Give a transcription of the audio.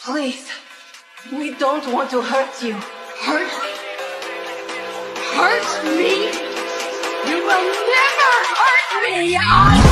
Please, we don't want to hurt you. Hurt me? Hurt me? You will never hurt me!